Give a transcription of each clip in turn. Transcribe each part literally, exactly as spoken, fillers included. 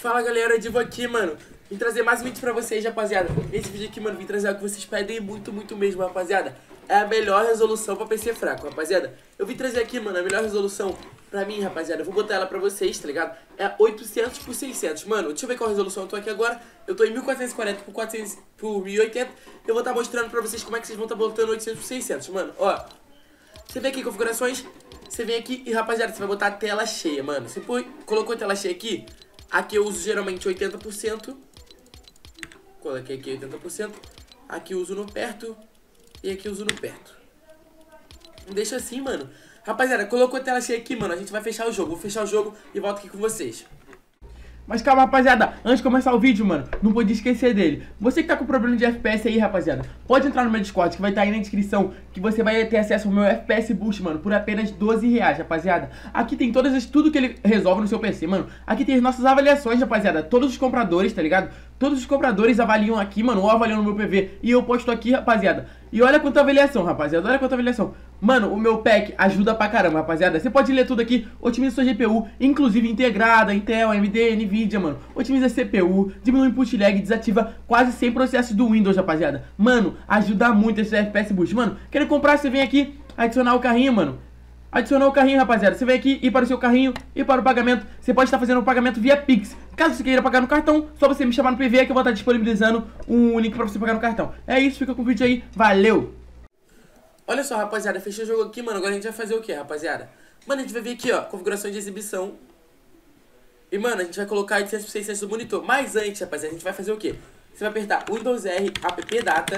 Fala galera, Divo aqui, mano. Vim trazer mais um vídeo pra vocês, rapaziada. Nesse vídeo aqui, mano, vim trazer algo que vocês pedem muito, muito mesmo, rapaziada. É a melhor resolução pra P C fraco, rapaziada. Eu vim trazer aqui, mano, a melhor resolução pra mim, rapaziada. Eu vou botar ela pra vocês, tá ligado? É oitocentos por seiscentos, mano. Deixa eu ver qual resolução eu tô aqui agora. Eu tô em mil quatrocentos e quarenta por quatrocentos por mil e oitenta. Eu vou estar tá mostrando pra vocês como é que vocês vão estar tá botando oitocentos por seiscentos, mano. Ó, você vem aqui em configurações, você vem aqui e, rapaziada, você vai botar a tela cheia, mano. Você põe, colocou a tela cheia aqui. Aqui eu uso geralmente oitenta por cento. Coloquei aqui oitenta por cento. Aqui eu uso no perto. E aqui eu uso no perto. Deixa assim, mano. Rapaziada, colocou a tela cheia aqui, mano. A gente vai fechar o jogo. Vou fechar o jogo e volto aqui com vocês. Mas calma, rapaziada, antes de começar o vídeo, mano, não podia esquecer dele. Você que tá com problema de F P S aí, rapaziada, pode entrar no meu Discord, que vai estar aí na descrição, que você vai ter acesso ao meu F P S Boost, mano, por apenas doze reais, rapaziada. Aqui tem todas as, tudo que ele resolve no seu P C, mano. Aqui tem as nossas avaliações, rapaziada. Todos os compradores, tá ligado? Todos os compradores avaliam aqui, mano, ou avaliam no meu P V. E eu posto aqui, rapaziada. E olha quanta avaliação, rapaziada, olha quanta avaliação. Mano, o meu pack ajuda pra caramba, rapaziada. Você pode ler tudo aqui, otimiza sua G P U, inclusive integrada, Intel, A M D, Nvidia, mano. Otimiza C P U, diminui o input lag, desativa quase cem processos do Windows, rapaziada. Mano, ajuda muito esse F P S Boost. Mano, querendo comprar, você vem aqui, adicionar o carrinho, mano. Adicionar o carrinho, rapaziada. Você vem aqui, ir para o seu carrinho, ir para o pagamento. Você pode estar fazendo o pagamento via Pix. Caso você queira pagar no cartão, só você me chamar no P V que eu vou estar disponibilizando um link pra você pagar no cartão. É isso, fica com o vídeo aí. Valeu! Olha só, rapaziada, fechei o jogo aqui, mano. Agora a gente vai fazer o que, rapaziada? Mano, a gente vai vir aqui, ó, configuração de exibição. E, mano, a gente vai colocar oitocentos por seiscentos do monitor. Mas antes, rapaziada, a gente vai fazer o que? Você vai apertar Windows R, app data,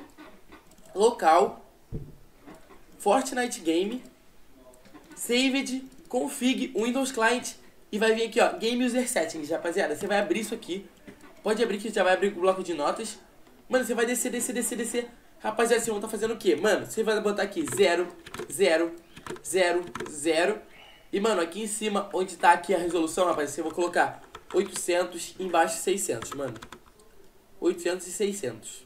local, Fortnite Game, Saved, config, Windows Client. E vai vir aqui, ó, Game User Settings, rapaziada. Você vai abrir isso aqui. Pode abrir que já vai abrir o bloco de notas. Mano, você vai descer, descer, descer, descer. Rapaziada, vocês vão estar fazendo o quê? Mano, você vai botar aqui zero, zero, zero, zero. E, mano, aqui em cima, onde tá aqui a resolução, rapaziada, você vai colocar oitocentos, embaixo seiscentos, mano. oitocentos e seiscentos.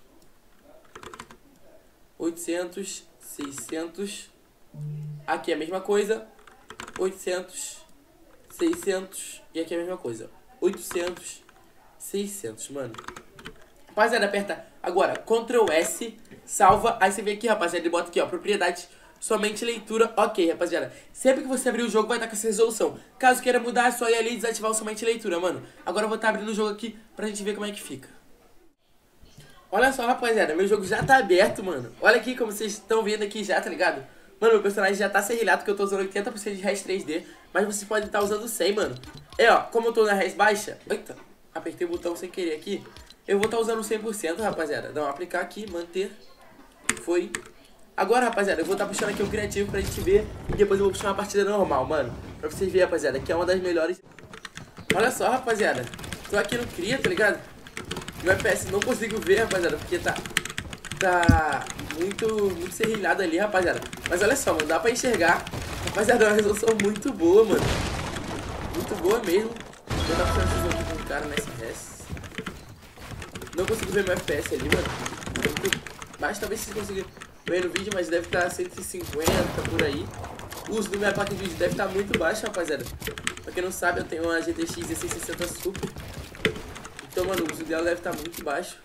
oitocentos, seiscentos. Aqui é a mesma coisa. oitocentos, seiscentos. E aqui é a mesma coisa. oitocentos, seiscentos, mano. Rapaziada, aperta agora control S, salva. Aí você vem aqui, rapaziada, e bota aqui, ó, propriedades, somente leitura. Ok, rapaziada, sempre que você abrir o jogo vai estar com essa resolução. Caso queira mudar, é só ir ali e desativar o somente leitura, mano. Agora eu vou estar abrindo o jogo aqui pra gente ver como é que fica. Olha só, rapaziada, meu jogo já tá aberto, mano. Olha aqui como vocês estão vendo aqui já, tá ligado? Mano, meu personagem já tá serrilhado, porque eu tô usando oitenta por cento de res três D. Mas você pode estar usando cem, mano. É, ó, como eu tô na res baixa. Eita, apertei o botão sem querer aqui. Eu vou estar usando cem por cento, rapaziada. Não, aplicar aqui, manter. Foi. Agora, rapaziada, eu vou estar puxando aqui o criativo pra gente ver. E depois eu vou puxar uma partida normal, mano. Pra vocês verem, rapaziada, que é uma das melhores. Olha só, rapaziada. Tô aqui no Cria, tá ligado? No F P S não consigo ver, rapaziada, porque tá... Tá muito, muito serrilhado ali, rapaziada. Mas olha só, mano, dá pra enxergar. Rapaziada, é uma resolução muito boa, mano. Muito boa mesmo. Eu tava puxando esse jogo aqui com o cara nessa res. Não consigo ver meu F P S ali, mano. Muito baixo, talvez vocês consigam ver no vídeo, mas deve estar cento e cinquenta por aí. O uso do minha placa de vídeo deve estar muito baixo, rapaziada. Pra quem não sabe, eu tenho uma G T X dezesseis sessenta Super. Então, mano, o uso dela deve estar muito baixo.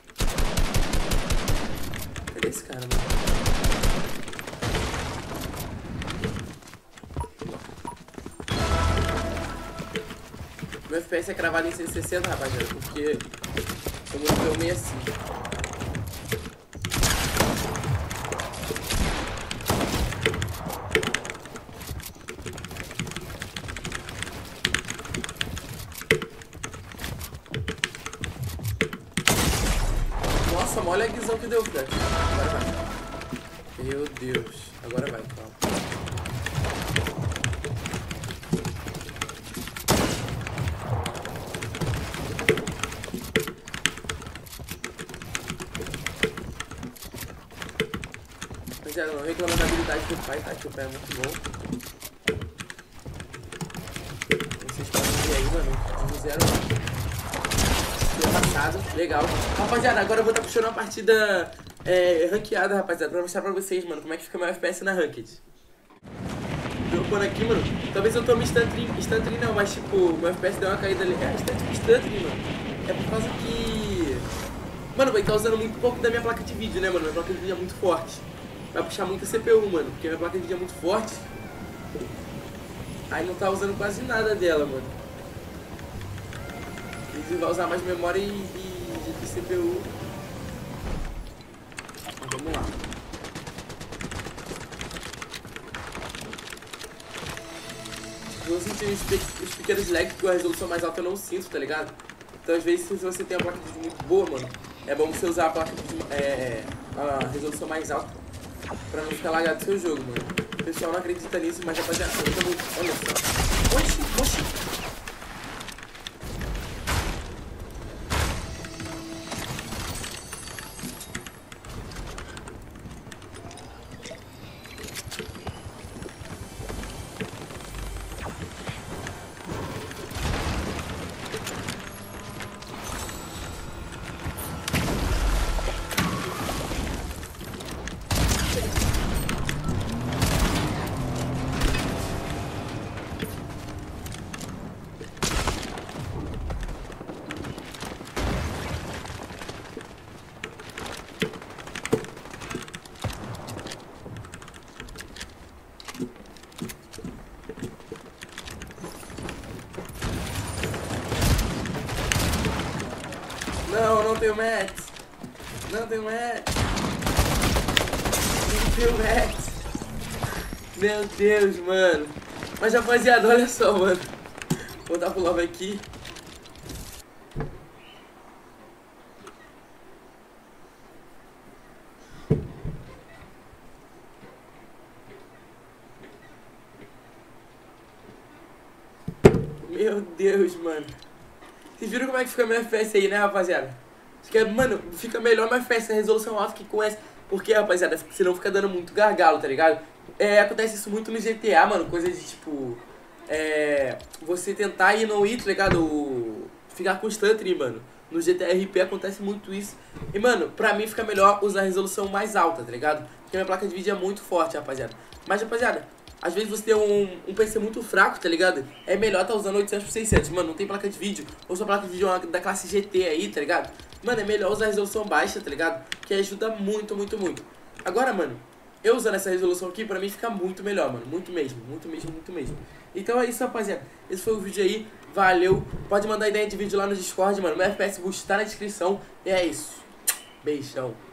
Cadê esse cara, mano? Meu F P S é cravado em cento e sessenta, rapaziada, porque eu mostrei o meio assim. Nossa, olha a guizão que deu, cara. Agora vai. Meu Deus. Agora vai, calma. Rapaziada, não reclama da habilidade do pai, tá? Que o pai é muito bom. Vocês podem ver aí, mano. Fizeram passado, legal. Rapaziada, agora eu vou estar puxando uma partida é, ranqueada, rapaziada, pra mostrar pra vocês, mano, como é que fica meu F P S na Ranked. dropando aqui, mano. Talvez eu tome stuntering, stuntering não, mas tipo, meu F P S deu uma caída ali. É, stuntering, stuntering, mano. É por causa que... Mano, vai estar usando muito pouco da minha placa de vídeo, né, mano? Minha placa de vídeo é muito forte. Vai puxar muito a C P U, mano, porque minha placa de vídeo é muito forte. Aí não tá usando quase nada dela, mano. Ele vai usar mais memória e, e, e C P U. Mas vamos lá. Eu vou sentir os, pe os pequenos lags, porque a resolução mais alta eu não sinto, tá ligado? Então às vezes se você tem uma placa de vídeo muito boa, mano, é bom você usar a placa de vídeo, é, a resolução mais alta pra não ficar lagado seu jogo, mano. O pessoal não acredita nisso, mas rapaziada, eu tô muito... Olha só. Oxi, oxi. Não, não tenho Max. Não tenho Max. Não tenho Max. Meu Deus, mano. Mas rapaziada, olha só, mano. Vou dar pro love aqui. Meu Deus, mano. Vocês viram como é que fica meu F P S aí, né, rapaziada? Acho que é, mano, fica melhor meu F P S, a resolução alta que com essa. Porque, rapaziada, senão fica dando muito gargalo, tá ligado? É, acontece isso muito no G T A, mano, coisa de tipo... É... Você tentar ir no ir, tá ligado? Ficar com stuttering, mano. No G T A R P acontece muito isso. E, mano, pra mim fica melhor usar a resolução mais alta, tá ligado? Porque a minha placa de vídeo é muito forte, rapaziada. Mas, rapaziada, às vezes você tem um, um P C muito fraco, tá ligado? É melhor tá usando oitocentos por seiscentos. Mano, não tem placa de vídeo. Ou sua placa de vídeo é uma da classe G T aí, tá ligado? Mano, é melhor usar a resolução baixa, tá ligado? Que ajuda muito, muito, muito. Agora, mano, eu usando essa resolução aqui, pra mim fica muito melhor, mano. Muito mesmo, muito mesmo, muito mesmo. Então é isso, rapaziada. Esse foi o vídeo aí. Valeu. Pode mandar ideia de vídeo lá no Discord, mano. Meu F P S Boost tá na descrição. E é isso. Beijão.